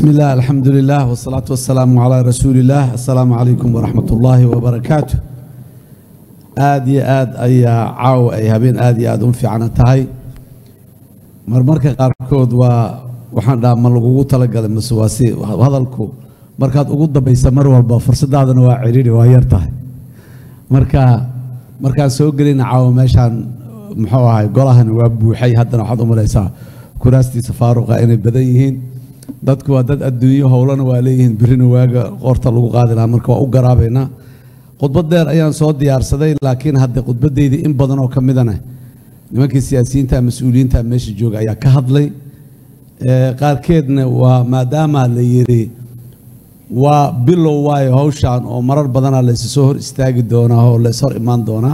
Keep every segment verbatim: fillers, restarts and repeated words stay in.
بسم الله الحمد لله والصلاة والسلام على رسول الله. السلام عليكم ورحمة الله وبركاته. آدي آد أي عاو أي هبين آدي آد في عنا تهاي مرمرك قاركود و وحنا دا ملقو تلقى المسواسي وهذا الكو مركات أقول بيسمر والبفرص هذا نوع عريري وهيرته مركا مركا سوقرين عاو ماشان محوها قولها نواب وحي هذا نحضر مليسا كراستي سفارق إن بديهين dadku waa dad adduunyo howlana waa leeyihiin birina waaga qorta lagu qaadi lahaa marka waa u garaabayna khudbad dheer ayaan soo diyaarsaday laakiin hadda khudbadeedii in badan oo kamidana nimankii siyaasiyiinta mas'uuliyiinta meesha jooga ayaa ka hadlay ee qaarkeedna waa maadaama la yiri waa bilow way hawshan oo marar badan la soo hor istaagi doona oo la soo imaan doona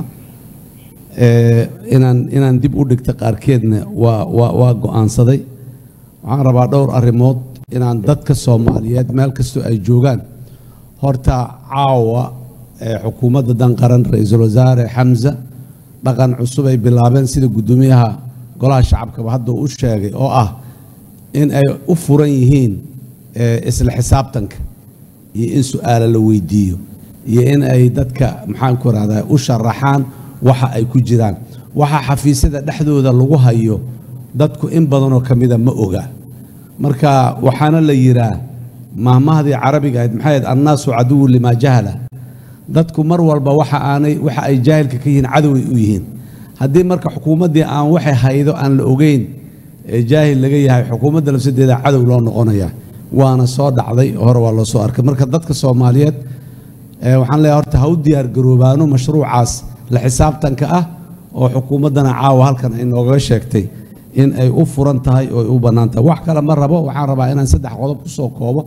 ee inaan inaan dib u dhigta qaarkeedna waa waa waa go'aansaday waxaan rabaa dhowr arrimood inaan dadka Soomaaliyeed meel kasto ay joogaan horta caawa ee xukuumadda dan qaran ra'iisul wasaare Xamza dhaqan cusub ay bilaabeen sida gudoomiyaha golaha shacabka hadda uu sheegay oo ah in ay u furan yihiin isla xisaabtanka iyo in su'aalo la weydiiyo iyo in ay dadka maxaan ku raadaya u sharaxaan waxa ay ku jiraan waxa xafiisyada dhexdooda lagu hayo dadku in badan oo kamida ma oga marka waxaana la yiraa maahmahdii carabiga ahayd maxay ahayd annaasu caduw lima jahala dadku mar walba waxa aanay waxa ay jaahilka ka yihiin cadow u yihiin haddii marka xukuumadii aan waxa haydo aan la ogeyn ee jaahil laga yahay xukuumadda lafsadeeda cadow loo noqonaya waana soo dhacday hore waa loo soo arkay marka dadka Soomaaliyeed ee waxaan leeyahay horta ha u diyaar garoobaano mashruucaas la xisaabtanka ah oo xukuumadana caawa halkan ay nooga sheegtay in ay u furan tahay oo u banaantahay wax kale ma rabo waxaan rabaa inaan saddex qodob ku soo koobo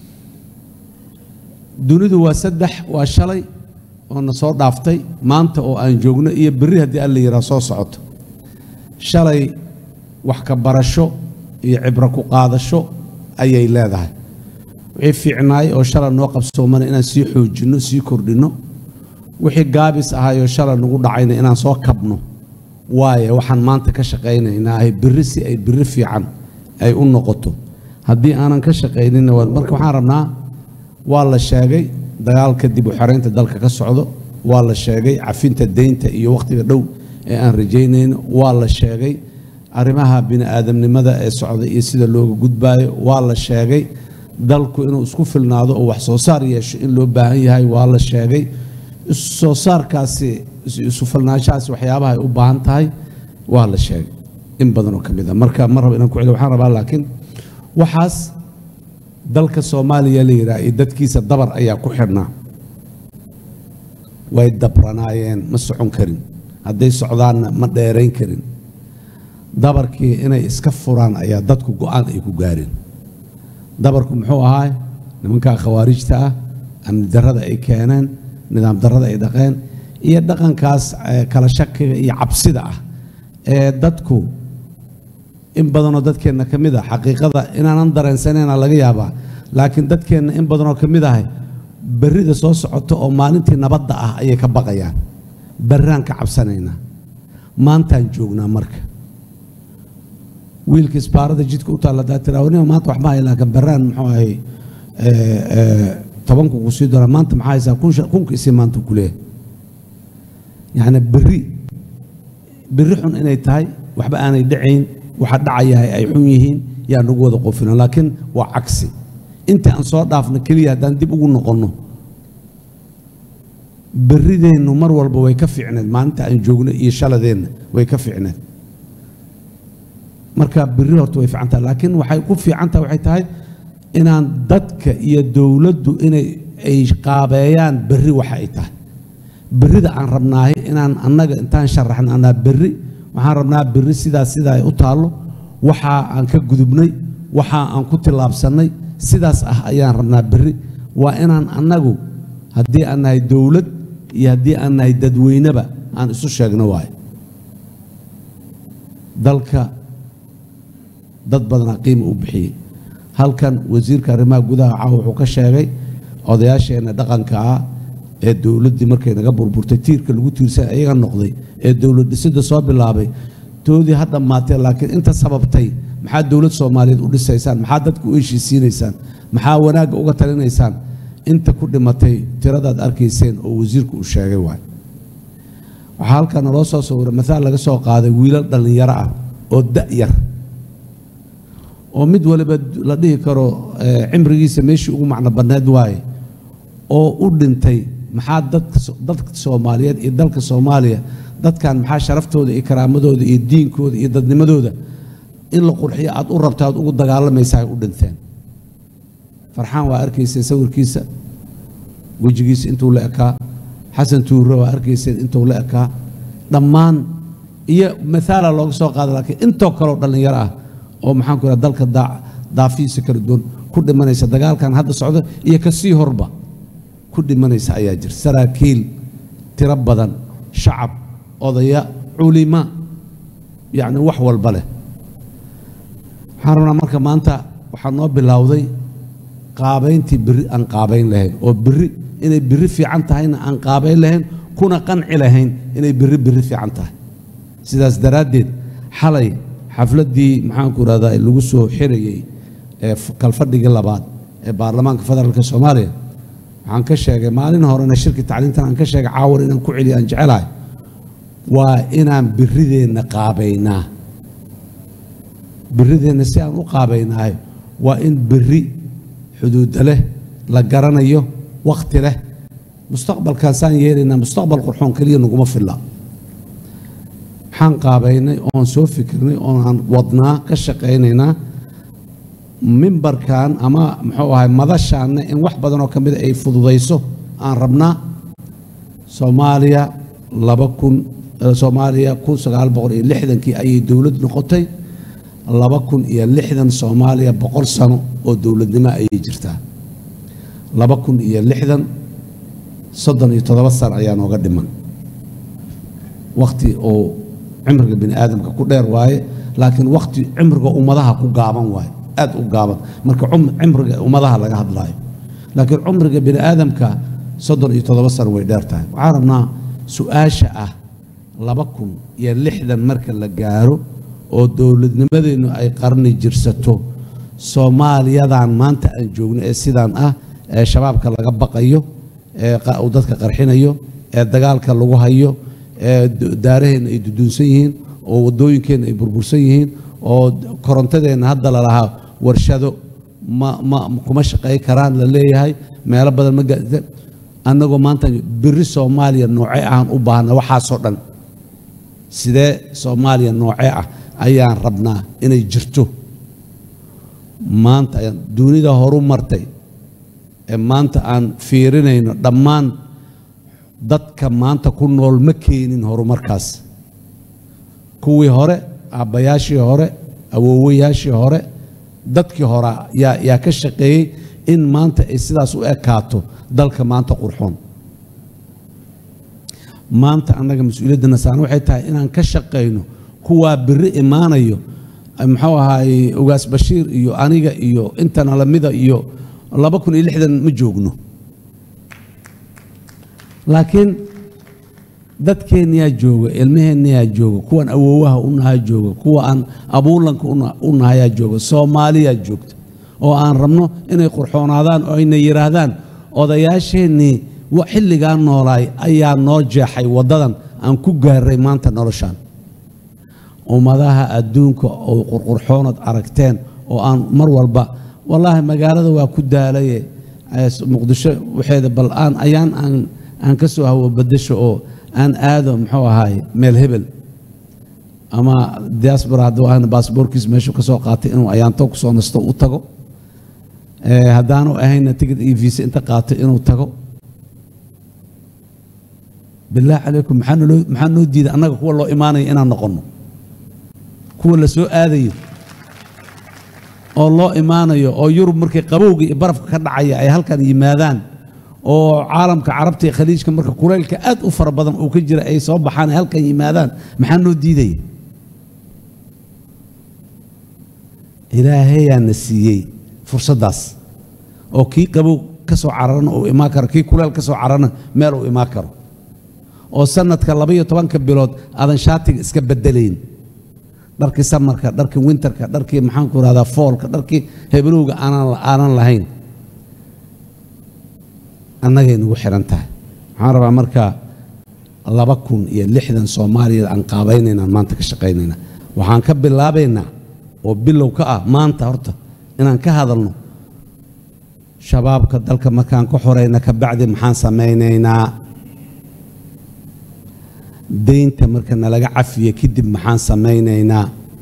dunidu waa saddex waa shalay oo na soo dhaaftay maanta oo aan joogno iyo berri hadii alla yiraahdo soo socoto shalay wax ka barasho iyo cibra ku qaadasho ayay leedahay wixii fiicnaay oo shalay noo qabsoomana inaan sii xoojino sii kordhino wixii gaabis ahaay oo shalay nagu dhacayna inaan soo kabno waaye waxaan maanta ka shaqeynaynaa ay birri si ay birri fiican ay u noqoto haddii aanan ka shaqeynin marka waxaan rabnaa waa la sheegay dagaalka dib u xareynta dalka ka socdo waa la sheegay cafinta deynta iyo waqtiga dhow ee aan rajaynayno waa la sheegay arrimaha bini'aadamnimada ee socda iyo sida looga gudbaayo waa la sheegay dalku inuu isku filnaado oo wax soo saar yeesho in loo baahan yahay waa la sheegay soo saarkaasi isu filnaanshahaas waxyaabaha ay u baahan tahay waa la sheegay in badan oo kamid ah marka mar rabo inaan ku celiyo waxaan rabaa laakiin waxaas dalka Soomaaliya la yiraahdo dadkiisa dabar ayaa ku xirnaa way dabranaayeen ma socon karin hadday socdaanna ma dheerayn karin dabarkii inay iska furaan ayaa dadku go'aan ay ku gaareen dabarku muxuu ahaa nimanka khawaarijta ah amni darrada ay keeneen nidaam darrada ay dhaqeen iyo dhaqankaas kala shakiga iyo cabsida ah ee dadku in badan oo dadkeena kamid ah xaqiiqada inaanan dareensanayna laga yaabaa laakiin dadkeena in badan oo kamid ah barida soo socoto oo maalintii nabadda ah ayay ka baqayaan barraan ka cabsanayna maantaan joognaa marka wiilka isbaarada jidka u taala daatiraawna maanta wax ma ay laakiin barraan muxuu ahay ee ee tobanku ku sii doona maanta maxay haysaa kunka isii maanta ku leeyahay يعني بري بري حن إني تاي وحبا أنا يدعين وحد دعيها أي حنيهين يعني نقول قفنا لكن وعكسي أنت أنصار ضعفنا كليا دان دي بقول نقولنا بري ده إنه مر والبا ويكفي عنا ما أنت أنجونا يشالا دين ويكفي عنا مركب بري هرتو يفي عنتها لكن وحيكون في عنتها وحي تاي إن ضدك يدولد إن إيش قابيان بري وحي تاي بريدا عن ربناه إن أننا إنتان شرحنا أنا بري وعن ربنا بري سيدا سيدا يطالو وحا عن كجذبني وحا عن كتل لابسني سيدا صح أيان ربنا بري وإن أننا هدي أنا الدولة يهدي أنا الدوينة بقى عن السوشيال نواي ذلك ضد بدنا قيمة وبحي هل كان وزير كريمة جودة عاو حكشاعي أضياش إن دقن كعا الدولة دي مركز نجبر برتير كل جوتير سا أيها النقطة الدولة دي سد صاب اللعبة تودي حتى ما تي لكن أنت سببتي maxaa dawlad Soomaaliyeed u dhisaysaan maxaa dadku u heshiisiinaysaan maxaa wanaag uga talinaysaan inta ku dhimatay tiradaad arkayseen oo wasiirku u sheegay waay waxa halkan loo soo sawiro midaal laga soo qaaday wiilal dhalinyaro ah oo da'yar oo mid waliba la dhihi karo cimrigiisa meeshii ugu macna badneed waay oo u dhintay maxaa dadka dadka Soomaaliyeed iyo dalka Soomaaliya dadkan maxaa sharaftooda iyo karaamadooda iyo diinkooda iyo dadnimadooda in la qurxiyo aad u rabtaad ugu dagaalamaysaa u dhinteen farxaan waa arkaysay sawirkiisa wajigiisa intuu la ekaa xasan tuure waa arkaysay intuu la ekaa dhammaan iyo midaala looga soo qaaday laakiin intoo kale oo dhalinyaro ah oo maxaan ku yiraahdaa dalka daafiisa kala duwan ku dhimanaysa dagaalkan hadda socdo iyo ka sii horba ku dhimanaysa ayaa jir saraakiil tiro badan shacab odaya culima yani wax walba leh waxaan rabnaa marka maanta waxaa noo bilowday qaabayntii biri aan qaabayn lahayn oo biri inay biri fiican tahayna aan qaabayn lahayn kuna qanci lahayn inay biri biri fiican tahay sidaas daraaddeed xalay xafladii maxaan ku yiraahdaa lagu soo xirayay ee kalfadhigii labaad ee baarlamaanka federaalka Soomaaliya waxaan ka sheegay maalin horena shirki tacliintan aan ka sheegay caawar inaan ku celiyo aan jecelahay waa inaan birideena qaabaynaa birideena si aan u qaabaynahay waa in biri xuduud leh la garanayo waqti leh mustaqbalka saan yeelina mustaqbal qurxoon kaliya naguma filla waxaan qaabaynay oon soo fikirnay oon aan wadnaa ka shaqaynaynaa mimbarkan ama muxuu ahay madashaana in wax badan oo kamid ay fududayso aan rabnaa Soomaaliya laba kun Soomaaliya kun sagaal boqol iyo lixdan kii ayay dawlad noqotay laba kun iyo lixdan Soomaaliya boqol sano oo dawladnimo ay jirtaa laba kun iyo lixdan soddon iyo toddoba sano ayaa nooga dhiman waqti oo cimriga bini aadamka ku dheer waaye laakiin waqti cimriga ummadaha ku gaaban waaye aad u gaaban marka cimriga ummadaha laga hadlaayo laakiin cumriga bini aadamka soddon iyo toddoba sano way dheer tahay waxaan rabnaa su'aasha ah laba kun iyo lixdan marka la gaaro oo dawladnimadeenu ay qarni jirsato Soomaaliyadan maanta aan joogno ee sidaan ah ee shabaabka laga baqayo ee uu dadka qarxinayo ee dagaalka lagu hayo ee daaraheen ay dudunsan yihiin oo wadooyinkeena ay burbursan yihiin oo korontadeena hadda la lahaa warshado ma ma kuma shaqay karaan la leeyahay meelo badan ma gaadin annagoo maanta biri Soomaaliya noocay aan u baahna waxa soo dhan sidee Soomaaliya noocay ah ayaan rabnaa inay jirto maanta dunida horu martay ee maanta aan fiirinayno dhammaan dadka maanta ku nool ma keenin horumarkaas kuwii hore aabbayaashii hore awoowayaashii hore dadkii hore yaa yaa ka shaqeeyay in maanta ay sidaas u ekaato dalka maanta qurxoon maanta annaga mas'uuliyadana saan waxay tahay inaan ka shaqeyno kuwa biri imaanayo muxuu ahaay ugaas bashiir iyo aniga iyo intana lamida iyo laba kun iyo lixdan ma joogno laakiin dadkeeniyaa jooga ilmaheeniyaa jooga kuwan awoowaha u nahay jooga kuwa aan abuulanka u nahayaa jooga Soomaaliya joogta oo aan rabno inay qurxoonaadaan oo inay yiraahdaan odayaasheenii xilligan noolaay ayaa noo jeexay wadadan aan ku gaaray maanta noloshaan ummadaha adduunka oo qurqurxoonad aragteen oo aan mar walba wallahi magaalada waa ku daalay muqdisho waxeeda bal aan ayaan aan aan ka soo hawo badasho oo aan aado muxuu ahaay meel hebel ama diaspora haduu aan baasaboorkiis meesha ka soo qaatay inuu ayaanto ku soo nasto u tago ee hadaanu ahayna tigid iyo visa inta qaatay inuu tago bilaa calaykum maxaan loo maxaan noo diiday annaga kuwa loo imaanay inaan noqono kuwa la soo aadayo oo loo imaanayo oo Yurub markay qabowga iyo barafka ka dhacaya ay halkan yimaadaan oo caalamka carabta iyo khaliijka marka kuleelka aad u fara badan oo ka jira ay soo baxaan halkan yimaadaan maxaan noo diiday ilaahay yaa nasiiyay fursadaas oo kii qabow ka soo cararna oo imaan karo kii kuleel ka soo cararna meel uu imaan karo oo sanadka laba iyo toban ka bilood aadan shaatiga iska bedelayn dharkii samarka dharkii winterka dharkii maxaan ku raahdaa foolka dharkii hebelowga aanan aanan lahayn annagay nagu xiran tahay waxaan rabaa marka laba kun iyo lixdan Soomaaliya aan qaabaynayna maanta ka shaqaynayna waxaan ka bilaabaynaa oo bilow ka ah maanta horta inaan ka hadalno shabaabka dalka markaan ka xoreyna ka bacdi maxaan sameynaynaa deynta marka nalaga cafiyo kadib maxaan sameynaynaa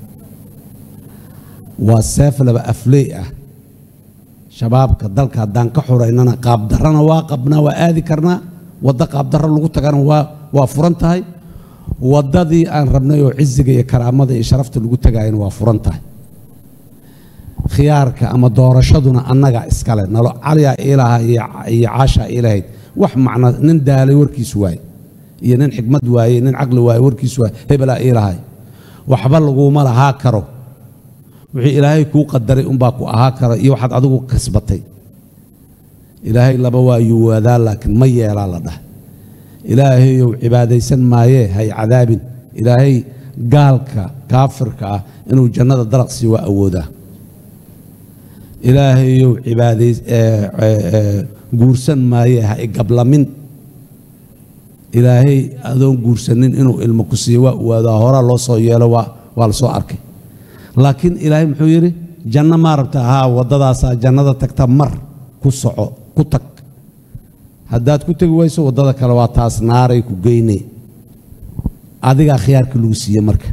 waa seef laba afley ah shabaabka dalka haddaan ka xoreynana qaab darrana waa qabnaa waa aadi karnaa wadda qaab darro lagu tagana waa waa furan tahay waddadii aan rabnay oo ciziga iyo karaamada iyo sharafta lagu tagaayna waa furan tahay khiyaarka ama doorashaduna annaga iskale nalo caliyaa ilaha iyo caashaa ilahayd wax macna nin daalay warkiisu waaye iyo nin xikmad waaye nin caqli waaye warkiisu waaye hebelaa ilahay waxba laguma lahaa karo wixii ilaahay kuu qadaray unbaa ku ahaa kara iyo waxaad adigu kasbatay ilaahay laba waa yuwaadaa laakiin ma yeelaa la dhahay ilaahayow cibaadaysan maayee hay cadaabin ilaahay gaalka kaafirka ah inuu jannada dalaqsii waa awoodaa ilaahayow cibaadays guursan maayee ha igablamin ilaahay adoon guursanin inuu ilmo ku siiyo waa awoodaa horaa loo soo yeelo waa waa la soo arkay laakiin ilaahay muxuu yidhi janno maa rabtaa haa waddadaasaa jannada tagta mar ku soco ku tag haddaad ku tegi wayso waddada kale waa taas naaray ku geynay adigaa khiyaarka lagu siiye marka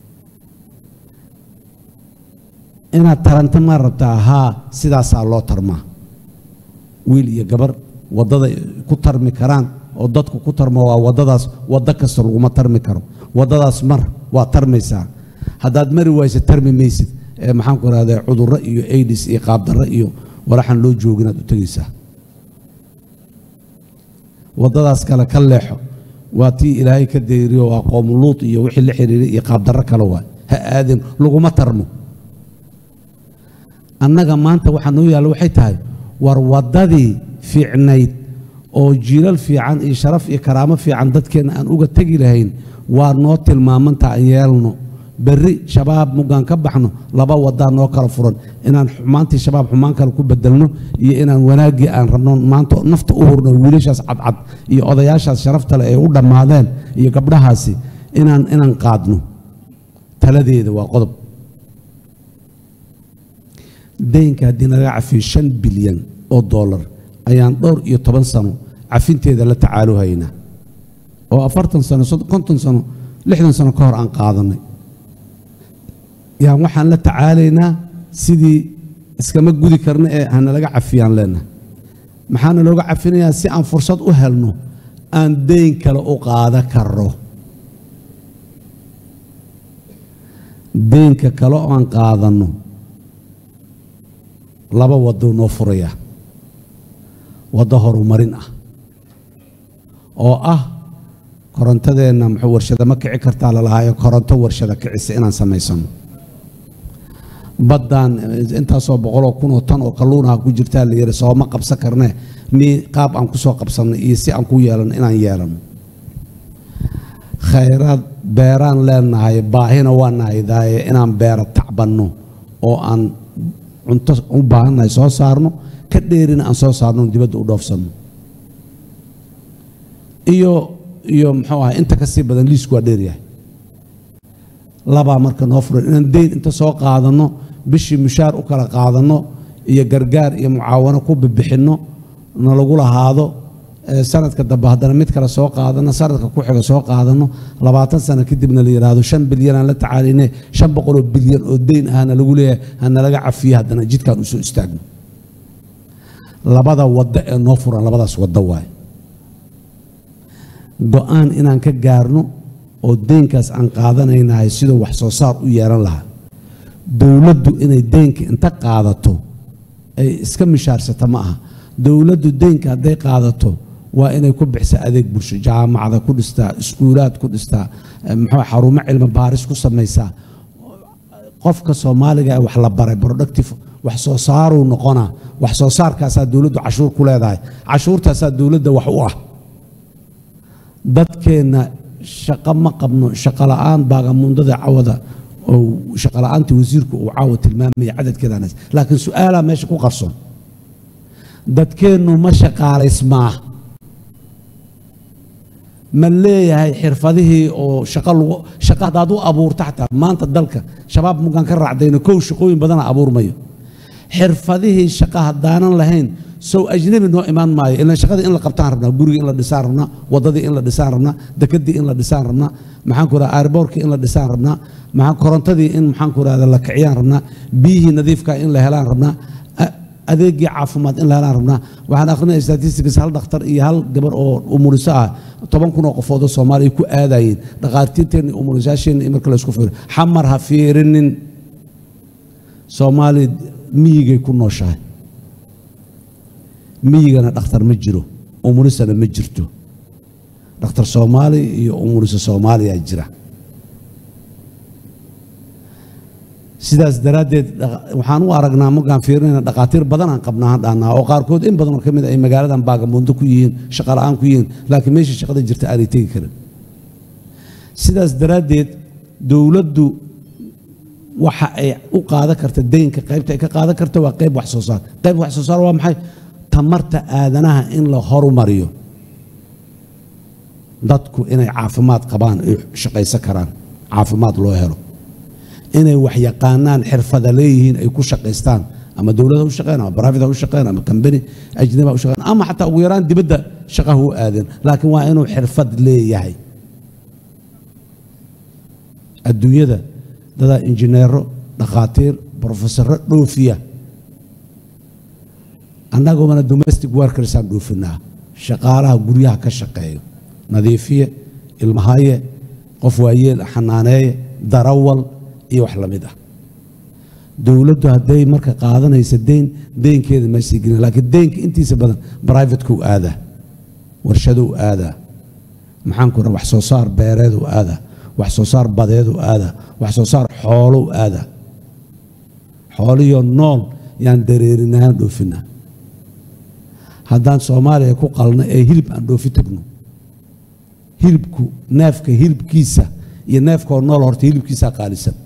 inaad taranta maa rabtaa haa sidaasaa loo tarmaa wiil iyo gabar waddada ku tarmi karaan oo dadku ku tarmo waa waddadaas waddo kasta laguma tarmi karo waddadaas mar waa tarmaysaa haddaad mari wayso tarmi maysid ee maxaan ku rahdaa cudurro iyo aidis iyo qaabdarro iyo waraxan loo joogin aad u tegaysaa waddadaas kale ka leexo waa tii ilaahay ka deeriyo waa qoom luut iyo wixii la xiriiray iyo qaabdarro kale waa ha aadin laguma tarmo annaga maanta waxaa noo yaalla waxay tahay war waddadii fiicnayd oo jiilal fiican iyo sharaf iyo karaamo fiican dadkeenna aan uga tegi lahayn waa noo tilmaamanta aan yeelno berri shabaab mugaan ka baxno laba waddaa noo kala furan inaan xumaantii shabaab xumaan kale ku bedelno iyo inaan wanaaggii aan rabno maanta nafta u hurno wiilashaas cadcad iyo odayaashaas sharafta leh ay u dhammaadeen iyo gabdhahaasi inaan inaan qaadno taladeeda waa qodob deynka haddii naga cafiyo shan bilyan oo dollar ayaan dhowr iyo toban sano cafinteeda la tacaaluhaynaa oo afartan sano konton sano lixdan sano ka hor aan qaadanay yaan waxaan la tacaalaynaa sidii iskama gudi karna ee hana laga cafiyaan leenahay maxaana looga cafinayaa si aan fursad u helno aan deyn kale u qaada karo deynka kale oo aan qaadanno laba waddo noo furaya waddo horumarin ah oo ah korontadeenna muxuu warshada ma kici kartaa la lahaayo koronto warshada kicisa inaan samaysano baddaan intaasoo boqoloo kun oo tan oo kalluunaha ku jirtaa la yidhi sooma qabsan karnee mi qaab aan ku soo qabsannay iyo si aan ku yeelano inaan yeelano khayraad beeraan leenahay baahina waa nahaydaye inaan beera tacbanno oo aan cunto u baahannahay soo saarno ka dheerina aan soo saarno dibadda u dhoofsanno iyo iyo muxuu ahay inta ka sii badan liisku waa dheeryahay labaa marka noo furan inaan deyn inta soo qaadanno bishii mushaar u kala qaadanno iyo gargaar iyo mucaawano ku bibixinno na lagu lahaado sanadka dambe haddana mid kale soo qaadanno sanadka ku xiga soo qaadanno labaatan sano kadibna la yidhaahdo shan bilyan aan la tacaalayne shan boqoloo bilyan oo deyn ahna lagu leeyahay hana laga cafiye haddana jidkaan u soo istaagno labada waddo ee noo furan labadaas waddo waaye go-aan inaan ka gaarno oo deynkaas aan qaadanaynahay sidoo wax soo saar u yeelan lahaa dowladdu inay deynka inta qaadato ay iska mishaarsato ma aha dowladdu deynka hadday qaadato waa inay ku bixisaa adeeg bulsho jaamacada ku dhistaa iskuulaad ku dhistaa muxuu xarumo cilmi baaris ku samaysaa qofka Soomaaliga ee wax la baray productive wax soo saaruu noqonaa wax soo saarkaasaa dowladdu cashuur ku leedahay cashuurtaasaa dowladda wax u ah dadkeena shaqo ma qabno shaqo la'aan baagamundada cawada oo shaqo la'aanta wasiirku uu caawa tilmaamay cadadkeeda naas laakiin su'aalaha meesha ku qarsoon dadkeennu ma shaqaalaysmaa ma leeyahay xirfadihii oo shaqo lagu shaqo hadaad u abuurta xataa maanta dalka shabaab mugaan ka raacdayno kow shaqooyin badana abuurmayo xirfadihii shaqo haddaanan lahayn sow ajnabi noo imaan maayo ilaa shaqada in la qabtaan rabnaa guriga in la dhisaan rabnaa waddadii in la dhisaan rabnaa dekedii in la dhisaan rabnaa maxaan ku rahaa airboortkii in la dhisaan rabnaa maxaan korontadii in maxaan ku rahdaa la kiciyaan rabnaa biyihii nadiifka in la helaan rabnaa adeegii caafimaad in la helaan rabnaa waxaan akhrinaya statistics hal dhakhtar iyo hal gabar oo umuliso ah toban kun oo qofood oo Soomaaliya ku aadayeen dhaqaatiirteen umulisaasheen marka la isku fiiro xamar ha fiirinin Soomaali miyigay ku nooshahay miyigana dhakhtar ma jiro umulisana ma jirto dhakhtar Soomaali iyo umulisa Soomaaliya jira sidaas daraadeed waxaan u aragnaa markaan fiirinayna dhaqaatiir badan aan qabnaa hadhaanaa oo qaarkood in badan oo ka mid ay magaaladan baagamundo ku yihiin shaqo la'aan ku yihiin laakiin meesha shaqada jirta aanay tegi karin sidaas daraadeed dowladdu waxa ay u qaadan karta deynka qaybta ay ka qaadan karta waa qayb wax soo saar qayb wax soo saar waa maxay tamarta aadanaha in la horumariyo dadku inay caafimaad qabaan ay shaqaysan karaan caafimaad loo helo inay wax yaqaanaan xirfada leeyihiin ay ku shaqaystaan ama dawladda u shaqeeyaan ama private u shaqeeyaan ama company ajnabi u shaqeeyaan ama xataa ugu yaraan dibadda shaqaha u aadeen laakiin waa inuu xirfad leeyahay adduunyada dada injineero dhaqaatiir professor dhoofiya annaguna domestic workers aan dhoofinaa shaqaalaha guryaha ka shaqeeyo nadiifiye ilmahaye qof waayeel xanaaneeye darawal iyo wax la mid ah dawladdu hadday marka qaadanaysa deyn deynkeeda ma sii gelin laakiin deynka intiisa badan private-ku aada warshadu aada maxaan ku wax soo saar beereedu aada wax soo saar badeedu aada wax soo saar xoolo aada xooliyo nool yaan dareerinaa dhoofina haddaan Soomaaliya ku qalna ee hilib aan dhoofi tagno hilibku neefka hilibkiisa iyo neefka nool horta hilibkiisa qaalisan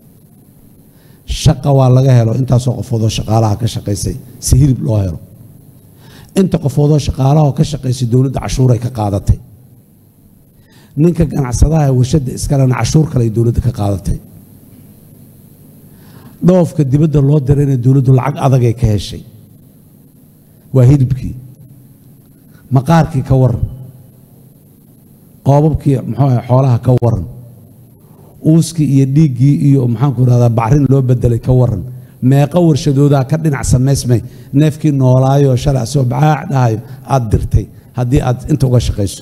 shaqa waa laga helo intaasoo qofoodoo shaqaalaha ka shaqaysay si hilib loo helo inta qofoodoo shaqaalaha ka shaqaysay dawladda cashuuray ka qaadatay ninka ganacsadaha warshada iskalena cashuur kale ay dawladda ka qaadatay dhoofka dibadda loo dirayna dawladdu lacag adag ay ka heshay waa hilibkii maqaarkii ka waran qoobabkii muxuu ahaa xoolaha ka waran uuskii iyo dhiiggii iyo maxaan ku rahdaa bacrin loo bedelay ka waran meeqa warshadoodaa ka dhinac samaysmay neefkii noolaayo shalay soo bacaac dhahayo aad dirtay haddii aad inta uga shaqayso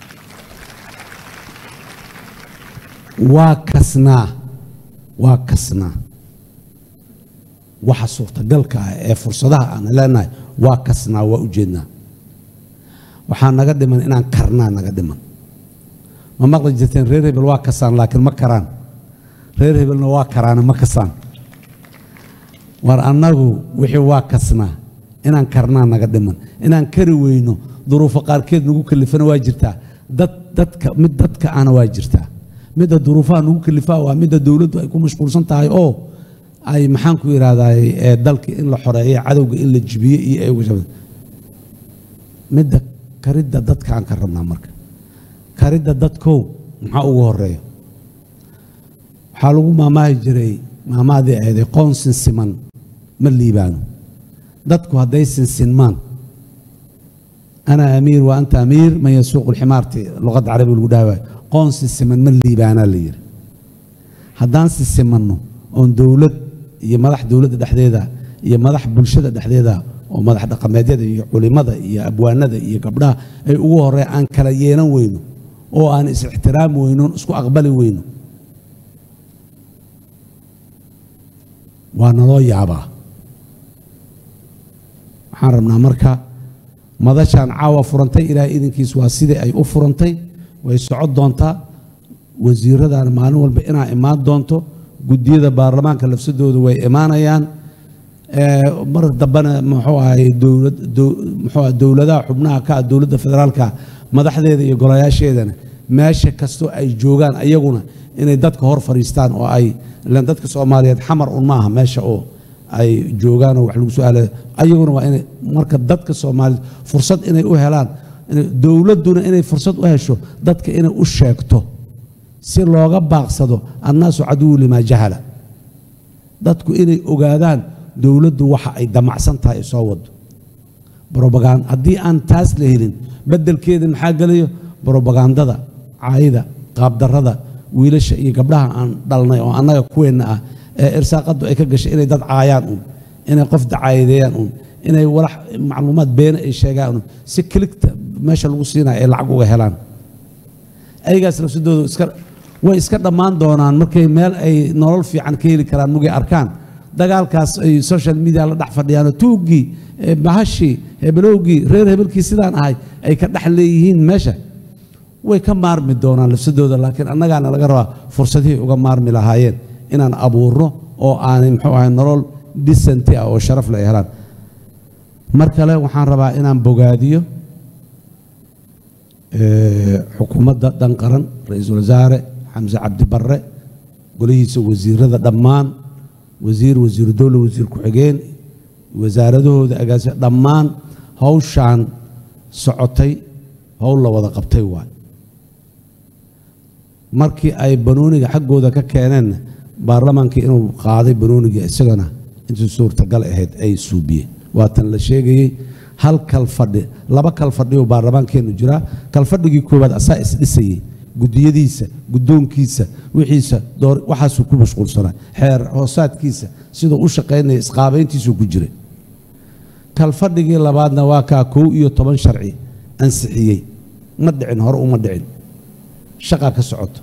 waa kasnaa waa kasnaa waxa suurtagalka ah ee fursadaha aan leenahay waa kasnaa waa ujeednaa waxaa naga dhiman inaan karnaa naga dhiman ma maqli jirteen reer hebel waa kasaan laakiin ma karaan reer hebelna waa karaan ma kasaan war annagu wixii waa kasnaa inaan karnaa naga dhiman inaan kari weyno duruufo qaarkeed nagu kalifana waa jirtaa dad dadka mid dadka ana waa jirtaa midda duruufaha nagu kalifaa waa midda dawladdu ay ku mashquulsan tahay oo ay maxaan ku yiraahdaa ee dalka in la xoreeyo cadawga in la jibiyo iyo ay uga shabad midda karidda dadka aan ka rabnaa marka karidda dadkow maxaa ugu horeeya waxaa lagu maamaahi jiray maamaadii ahaydee qoon sinsiman ma liibaano dadku hadday sinsinmaan ana amiir wa anta amiir man yasuuqu lximaarti luqadda carabiga lagu dhaha waayo qoon sinsiman ma liibaanaa la yidhi haddaan sinsimanno oon dowlad iyo madax dowladda dhexdeeda iyo madax bulshada dhexdeeda oo madax dhaqameedyada iyo culimada iyo abwaanada iyo gabdhaha ay ugu horey aan kala yeelan weyno oo aan is ixtiraam weyno isku aqbali weyno waa naloo yaabaa waxaan rabnaa marka madashaan caawa furantay ilaahay idinkiis waa sidii ay u furantay way socod doontaa wasiiradan maalin walba inaa imaan doonto guddiyada baarlamaanka lafsadooda way imaanayaan mar dambana muxuu ahay dowlad muxuu ahay dowladaha xubnaha ka dowladda federaalka madaxdeeda iyo golayaasheedana meesha kasto ay joogaan ayaguna inay dadka hor fariistaan oo ay ilaan dadka Soomaaliyeed xamar un maaha meesha oo ay joogaan oo wax lagu su'aalayo ayaguna waa inay marka dadka Soomaaliyeed fursad inay u helaan dawladuna inay fursad u hesho dadka inay u sheegto si looga baaqsado annaasu caduw lima jahala dadku inay ogaadaan dawladdu waxa ay damacsan tahay soo wado propaganda haddii aan taas la helin bedelkeeda maxaa galayo propagandada caayida qaab darrada wiilasha iyo gabdhaha aan dhalnay oo annaga kuweena ah ee irsaaqadu ay ka gashay inay dad caayaan un inay qof dacaayadeeyaan un inay walax macluumaad been ay sheegaan si klikta meesha lagu siinayo ay lacag uga helaan ayagaas nafsadoodu iska way iska dhammaan doonaan markay meel ay nolol fiican ka heli karaan mugay arkaan dagaalkaas ay social media la dhex fadhiyaan tuugii bahashii hebelowgii reer hebelkii sidaan ahay ay ka dhex leeyihiin meesha way ka maarmi doonaan nafsadooda laakiin annagaana laga rabaa fursadihii uga maarmi lahaayeen inaan abuurno oo aanay muxuu ahay nolol decent ah oo sharaf leh helaan mar kale waxaan rabaa inaan bogaadiyo xukuumadda dhan qaran ra'iisul wasaare xamse cabdi barre golihiisa wasiirada dhammaan wasiir wasiir dowla wasiir ku-xigeen wasaaradahooda agaasi dhammaan hawshaan socotay hawl la wada qabtay waay markii ay banooniga xaggooda ka keeneen baarlamaankii inuu qaaday banooniga isagana intii suurtagal ahayd ay suubiyeen waatan la sheegayay hal kal fadhi laba kal fadhi oo baarlamaankeenu jira kal fadhigii koobaad asaa is dhisayay gudiyadiisa gudoonkiisa wixiisa door waxaas ku mashquulsanaa xeer hoosaadkiisa sidoo u shaqeynay isqaabeyntiisu ku jiray kal fadhigii labaadna waa ka kow iyo toban sharci ansixiyay ma dhicin hore uma dhicin shaqa ka socoto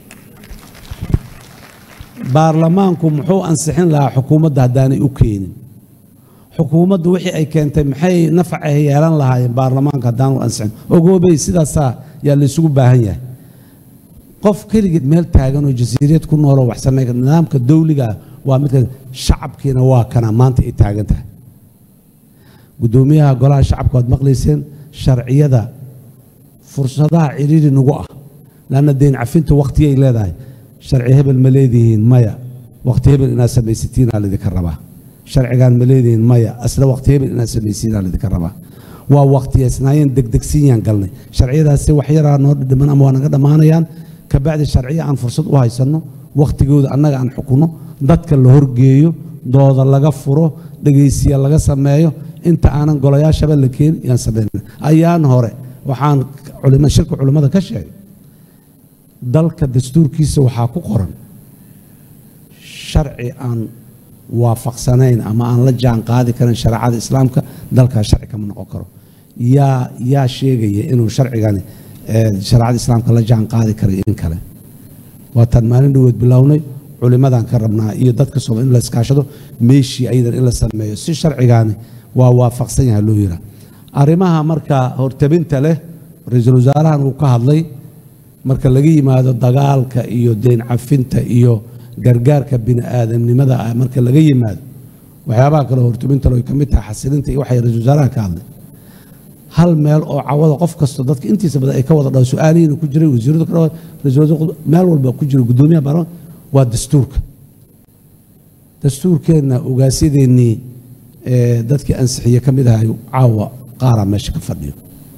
baarlamaanku muxuu ansixin lahaa xukuumadda haddaanay u keenin xukuumaddu wixii ay keentay maxay nafac ay yeelan lahaayeen baarlamaanka haddaan u ansixin ogoobay sidaasaa yaa la isugu baahan yahay qof keligeed meel taagan oo jasiiriyad ku nool oo wax sameeya nidaamka dawliga waa midka shacabkiina waa kana maanta ay taagan tahay gudoomiyaha golaha shacabka waad maqlayseen sharciyada fursadaha ciriiri nagu ah laana deyn cafinta waqtigay leedahay sharci hebel ma leedihiin maya waqti hebel inaad samaysatiin aa lidinka rabaa sharcigan ma leedihiin maya asla waqti hebel inaad samaysiin aa lidinka rabaa waa waqtiyeysnaayeen degdegsiinyaan galnay sharciyadaasi wax yaraa noo dhiman ama waa naga dhammaanayaan kabacdi sharciya aan fursad u haysanno waqtigooda annaga aan xukuno dadka la horgeeyo dooda laga furo dhegaysiya laga sameeyo inta aanan golayaashaba la keenin yaan sameynay ayaan hore waxaan culimo shirka culimada ka sheegay dalka dastuurkiisa waxaa ku qoran sharci aan waafaqsanayn ama aan la jaan qaadi karin shariicada islaamka dalka sharci kama noqon karo yaa yaa sheegaya inuu sharcigani shariicada islaamka la jaan qaadi karay in kale waataan maalin dhaweed bilownay culimadan ka rabnaa iyo dadka soo in la iskaashado meeshii aydan in la sameeyo si sharcigani waa waafaqsan yahay loo yira arrimaha marka hortabinta leh ra'iisul wasaarahan uu ka hadlay marka laga yimaado dagaalka iyo deyn cafinta iyo gargaarka bini'aadamnimada marka laga yimaado waxyaabaha kale hortabinta loo kamid tahay xasilinta iyo waxay ra'iisul wasaaraha ka hadlay hal meel oo cawada qof kasto dadka intiisa badan ay ka wada dhaw su'aalihiina ku jiray wasiiradu ka dhaw ra'iisul wasaaraha meel walba ku jira gudoomiyaha baarlamaanka waa dastuurka dastuurkeena ogaasideennii ee dadkii ansixiye ka mid ahay caawa qaara meesha ka fadhiyo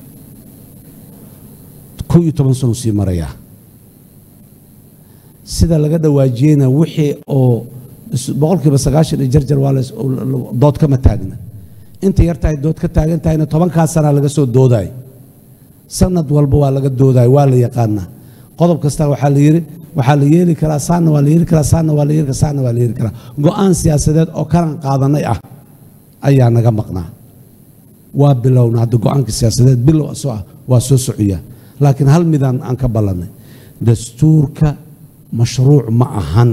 kow iyo toban sano sii maraya sida laga dhawaajiyeyna wixii oo boqolkiiba sagaashan iyo jarjar waa dood kama taagna inta yartahay dood ka taagan tahayna tobankaas sana laga soo doodaay sanad walba waa laga doodaay waa la yaqaanaa qodob kasta waxaa la yiri waxaa la yeeli karaa saana waa la yeeli karaa saana waa la yeeli karaa saana waa la yeeli karaa go'aan siyaasadeed oo kalan qaadanay ah ayaa naga maqnaa waa bilowna hadda go'aanka siyaasadeed bilow soo ah waa soo socaya laakiin hal midaan aan ka ballanay dastuurka mashruuc ma ahan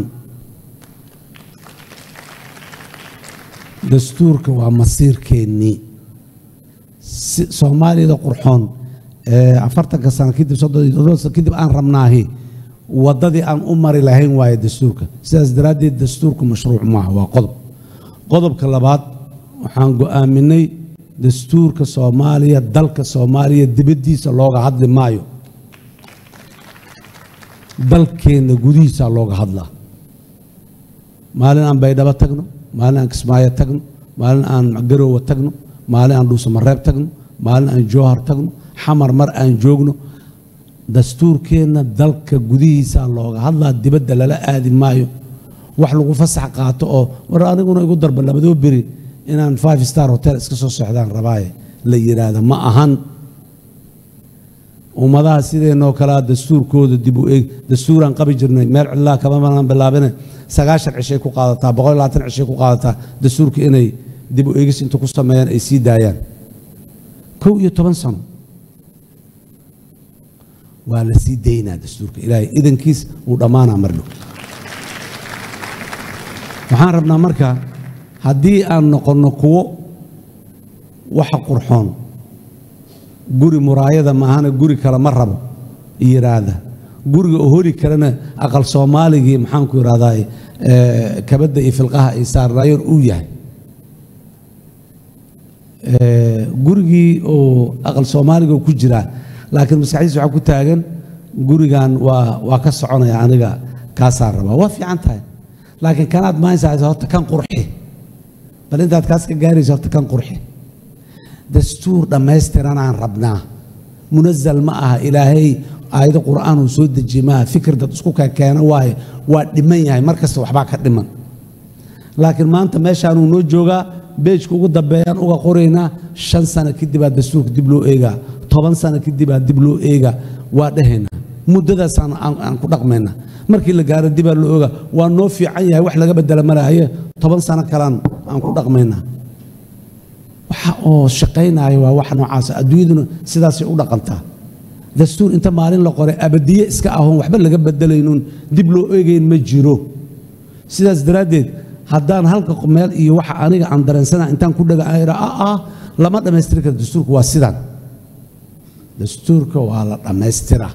dastuurka waa masiirkeennii soomaalida qurxoon afartanka sano kadib soddon iyo todoba sano kadib aan rabnaahi waddadii aan u mari lahayn waaye dastuurka sidaas daraaddeed dastuurku mashruuc maaha waa qodob qodobka labaad waxaan go'aaminay dastuurka soomaaliya dalka soomaaliya dibaddiisa looga hadli maayo dalkeena gudihiisa looga hadlaa maalin aan baydhabo tagno maalin aan kismaayo tagno maalin aan garowe tagno maalin aan dhuusamareeb tagno maalin aan jowhar tagno xamar mar aan joogno dastuurkeena dalka gudihiisa looga hadlaa dibadda lala aadi maayo wax lagu fasax qaato oo war aniguna igu darba labadoo beri inaan five star hotel iska soo socdaan rabaaye la yiraahdo ma ahan ummadaha sideenoo kala dastuurkooda dib u eeg dastuuraan qabi jirnay meel cidlaa kama banaan bilaabine sagaashan cishay ku qaadataa boqol iyo labaatan cishay ku qaadataa dastuurka inay dib u eegis inta ku sameeyaan ay sii daayaan kow iyo toban sano waa la sii daynaa dastuurka ilaahay idankiis uu dhammaanaa mardhow waxaan rabnaa marka haddii aan noqonno kuwo waxa qurxoon guri muraayada maahana guri kale ma rabo yiraahda guriga oo hori karana aqal Soomaaligii maxaan ku yiraahdaa ee kabada iyo filqaha ay saarayeen uu yahay ee gurigii oo aqal Soomaaliga ku jira laakiin maskaxdiisa waxa ku taagan gurigan waa waa ka soconaya aniga ka saar raba waa fiican tahay laakiin kanaad ma haysaa horta kan qurxi bal intaad kaas ka gaarayso horta kan qurxi dastuur dhammaystiran aan rabnaa munazzal ma aha ilaahay aayado qur'aan uu soo dejimaa fikir dad isku ka keena waaye waa dhiman yahay markasta waxba ka dhiman laakiin maanta meeshaan uu noo joogaa beejka ugu dambeeyaan uga qoraynaa shan sano kadib aad dastuurka dib loo eegaa toban sano kadib aad dib loo eegaa waa dhahayna muddadaas aan aan ku dhaqmayna markii la gaaro dib loo eegaa waa noo fiican yahay wax laga bedela maraayo toban sano kalaan aan ku dhaqmayna waxa oo shaqeynaayo waa wax noocaas adduunyaduna sidaas ay u dhaqantaa dastuur inta maalin la qoray abadiye iska ahoon waxba laga bedelaynin dib loo eegayn ma jiro sidaas daraadeed haddaan halka meel iyo waxa aniga aan dareensana intaan ku dhaga ayra ah lama dhameystiri karo dastuurka waa sidan dastuurka waa la dhameystira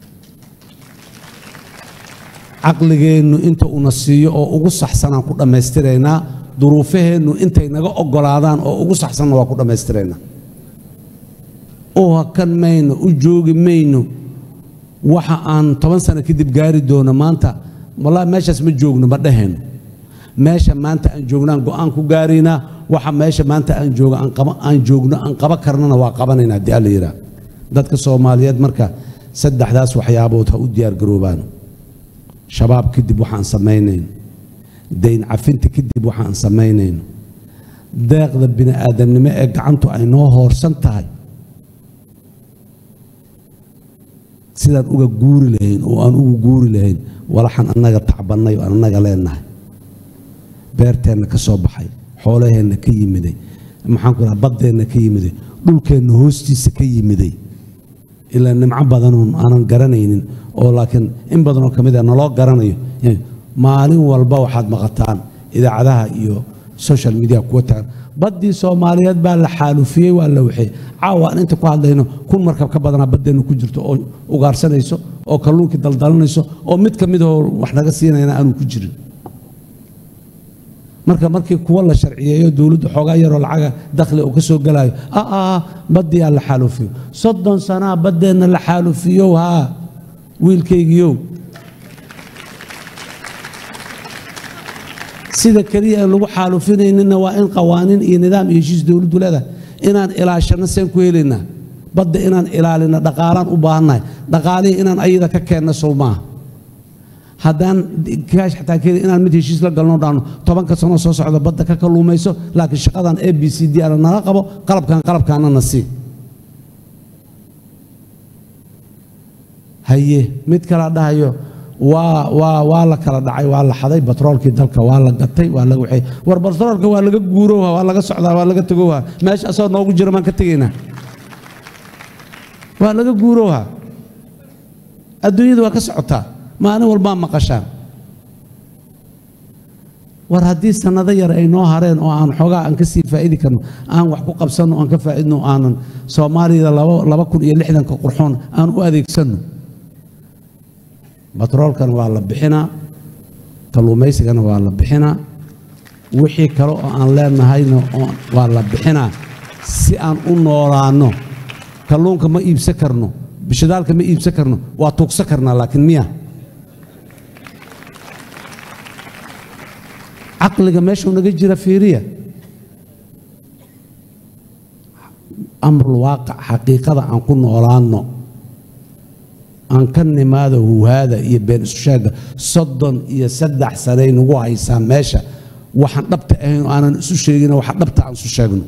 aqligeenu inta uu nasiyo oo ugu saxsanaan ku dhameystiraynaa duruufaheenu intay naga ogolaadaan oo ugu saxsan waa ku dhameystirayna oo kan mayno u joogi mayno waxa aan toban sano kadib gaari doono maanta wallahi meeshaas ma joogno ma dhahayno meesha maanta aan joognaan go'aan ku gaarina waxa meesha maanta aan joogo aan qaba aan joogno aan qaba karnana waa qabanayna hadii alla yiraahdo dadka Soomaaliyeed marka saddexdaas waxyaabood ha u diyaar garoobaan shabaab kadib waxaan sameeynayno dayn cafinta kadib waxaan sameeynayno deeqda bini aadamnimo ee gacantu ay noo hoorsan tahay sidaan uga guuri lahayn oo aan ugu guuri lahayn walaxan annaga tacbanay oo annaga leenahay beerteena ka soo baxay xoolaheena ka yimiday maxaan ku rahaa badeena ka yimiday dhulkeena hoostiisa ka yimiday ilaa nimco badan oo aanan garanaynin oo laakiin in badan oo kamid ah naloo garanayo maalin walba waxaad maqataan idaacadaha iyo social media kuwa tagan badii Soomaaliyeed baa la xaalufiyay waa la wixii caawa inta ku hadlayno kun markab ka badan badeena ku jirto oo ugaarsanayso oo kalluunka daldalanayso oo mid kamid ah wax naga siinayna aanu ku jirin marka markii kuwa la sharciyeeyo dawladdu xogaa yar oo lacag dakhli oo ka soo galaayo ah ah badii la xaalufiyo soddon sano badeena la xaalufiyo ha wiilkaygiyo sida kaliya lagu xaalufinayna waa in qawaaniin iyo nidaam iyo heshiis dawladdu leedahay inaan ilaashano seen ku helayna badda inaan ilaalino dhaqaalaan u baahannahay dhaqaalihii inaan ayada ka keenno Soomaa haddaan kaash xataa kale inaan mid heshiis la galno dhaano tobanka sano soo socda badda ka kaluumayso laakiin shaqadan A B C D aan nala qabo qalabkan qalabkaana nasi haye mid kala dhahayo waa waa waa la kala dhacay waa la xaday batroolkii dalka waa la gatay waa laga waxay war batroolka waa laga guurowaa waa laga socdaa waa laga tagowaa meesha asoo noogu jira maan ka tagaynaa waa laga guurowaa adduunyada waa ka socotaa maalin walba maqashaan war haddii sanado yar ay noo hareen oo aan xogaa aan ka sii faa'iidi karno aan wax ku qabsanno aan ka faa'iidno aanan Soomaalida laba kun iyo lixdan ka qurxoon aan u adeegsanno batroolkan waa la bixinaa kalluumaysigana waa la bixinaa wixii kale oo aan leenahayna waa la bixinaa si aan u noolaano kalluunka ma iibsan karno bishadaalka ma iibsan karno waa tuugsan karnaa laakiin miya عقلك ماشي ونجي فيريا أمر الواقع حقيقة أن كنا ورانا أن كان ماذا هو هذا يبين الشاقة صدًا يسدح سنين وعي ساماشة وحنبت أنا نسوي شيء وحنبت عن سوشاقنا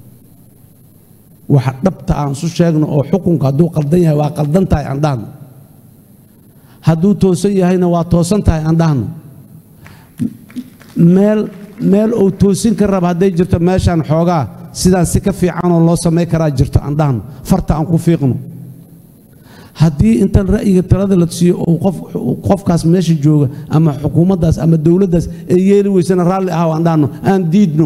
وحنبت عن سوشاقنا أو حكم قدو قلدنيا وقلدنتها عندنا هدو توسية هنا وتوسنتها عندنا مال مال أو توسين كرب هدي جرت ماشي عن حوجا سيدان سكفي عن الله سماك راجرت عندنا فرت عن كوفيقنا haddii intan ra'yiga talada la siiyo oo qof qofkaas meesha jooga ama xukuumaddaas ama dawladdaas ay yeeli weysana raalli ah aan dhaano aan diidno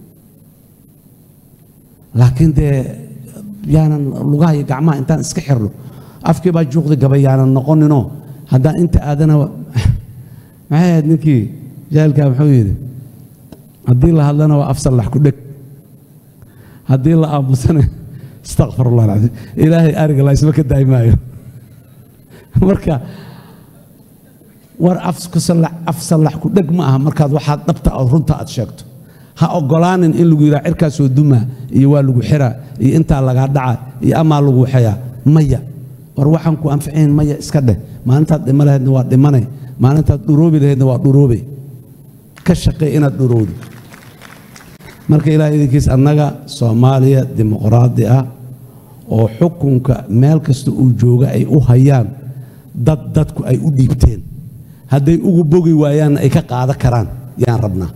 laakiin de yaanan lugaha iyo gacmaha intaan iska xirno afkii baa juuqda gabayaanan noqonino haddaan inta aadana maxay ahayd ninkii jaalkaa muxuu yidhi haddii la hadlana waa afsalax ku dheg haddii la aamusana astaqfirullah alcadiim ilaahay ariga la isma ka daymaayo marka war afsalax ku dheg ma aha markaad waxaad dhabta aad runta aad sheegto ha ogolaanin in lagu yidhaa cirkaas oo duma iyo waa lagu xiraa iyo intaa lagaa dhaca iyo amaa lagu xayaa maya war waxaan ku anfacayn maya iska dheh maalintaad dhimo lahaydna waa dhimanay maalintaad dhuroobi lahaydna waa dhuroobay ka shaqee inaad dhurowdo marka ilaahay idinkiis annaga Soomaaliya dimuqraadi ah oo xukunka meel kasta uu jooga ay u hayaan dad dadku ay u dhiibteen hadday ugu bogi waayaan ay ka qaada karaan yaan rabnaa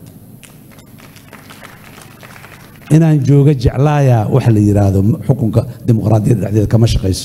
inaan jooga jeclaaya wax la yiraahdo xukunka dimuqraadiyadda dhexdeeda kama shaqeyso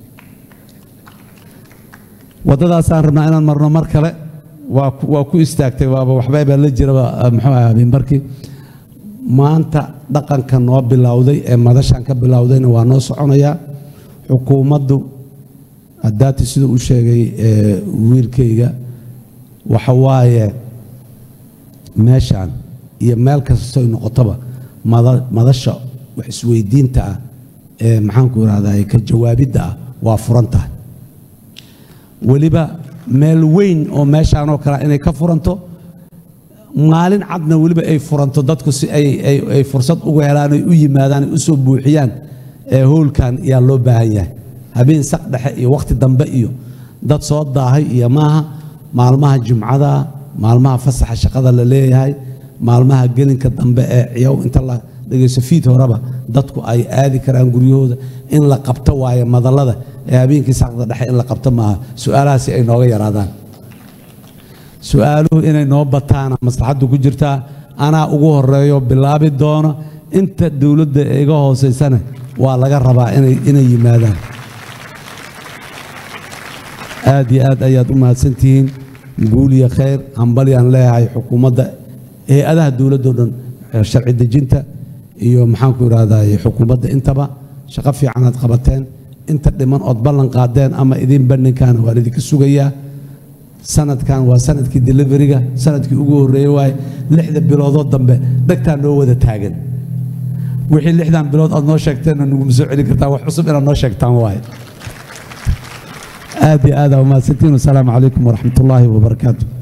wadadaas aan rabnaa inaan marno mar kale waa waa ku istaagtay waaba waxba baa la jira muxuu ahaa bimbarkii maanta dhaqanka noo bilowday ee madashan ka bilowdayna waa noo soconaya xukuumaddu haddaati sida uu sheegay wiilkayga waxa waaye meeshan iyo meel kasta ay noqotaba madasha wax isweydiinta ah ee maxaan ku yiraahdaa ka jawaabidda ah waa furan tahay waliba meel weyn oo meeshan oo kale inay ka furanto maalin cadna waliba ay furanto dadku si ay ay ay fursad ugu helaan ay u yimaadaan ay u soo buuxiyaan ee hoolkan yaa loo baahan yahay habeen saq dhexe iyo waqti dambe iyo dad soo daahay iyo maaha maalmaha jumcada maalmaha fasaxa shaqada la leeyahay maalmaha gelinka dambe ee ciyaw inta la dhageyso fiid horaba dadku ay aadi karaan guryahooda in la qabto waaye madalada ee habeenkii saqda dhexe in la qabto maaha su'aalahaasi ay nooga yaraadaan su'aaluhu inay noo bataan maslaxadu ku jirtaa anaa ugu horeeyo bilaabi doono inta dawladda iga hooseysana waa laga rabaa inay inay yimaadaan aad iyo aad ayaad u mahadsantihiin guul iyo khayr hambalyaan leeyahay xukuumadda hay-adaha dawladda oo dhan sharci dejinta iyo maxaan ku yiraahdaa xukuumadda intaba shaqo fiican aad qabateen inta dhiman ood ballan qaadeen ama idin bandhigkaan waan idinka sugayaa sanadkan waa sanadkii deliveryga sanadkii ugu horeeyay waay lixda biloodoo dambe dhagtaan noo wada taagan wixii lixdan bilood aad noo sheegteen nagu soo celin kartaa wax cusub inaad noo sheegtaan waay aad iyo aad u mahadsantiin. Assalaamu calaykum waraxmatullaahi wabarakaatuh.